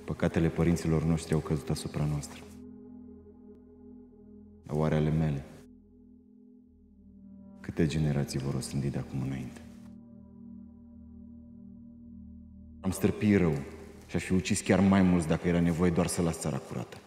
Păcatele părinților noștri au căzut asupra noastră. Dar oare ale mele? Câte generații vor osândi de acum înainte? Am stârpit rău și aș fi ucis chiar mai mulți dacă era nevoie doar să las țara curată.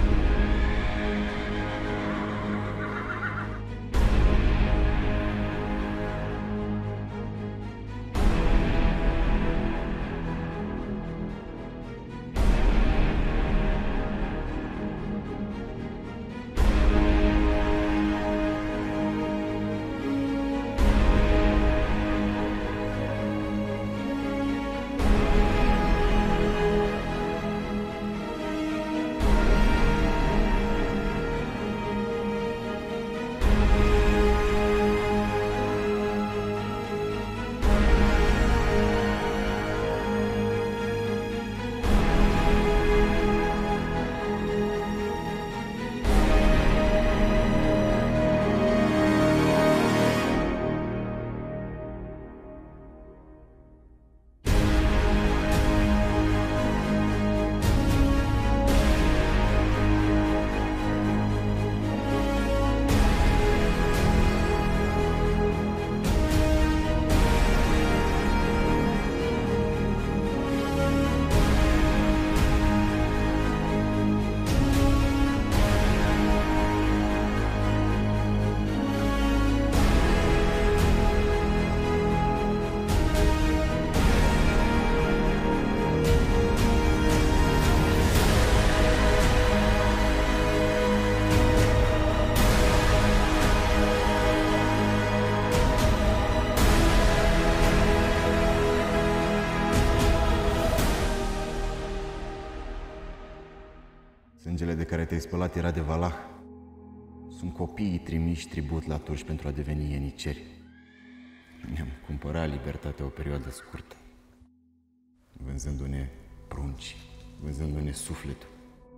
Sângele de care te-ai spălat era de Valah. Sunt copiii trimiși tribut la turci pentru a deveni ieniceri. Ne-am cumpărat libertatea o perioadă scurtă, vânzându-ne prunci, vânzându-ne sufletul.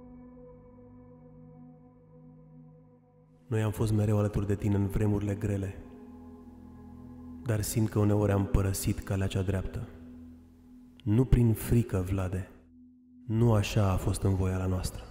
Noi am fost mereu alături de tine în vremurile grele, dar simt că uneori am părăsit calea cea dreaptă. Nu prin frică, Vlade, nu așa a fost în voia la noastră.